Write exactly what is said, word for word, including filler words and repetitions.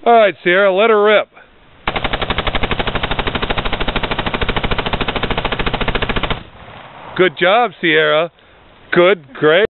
All right, Sierra, let her rip. Good job, Sierra. Good, great.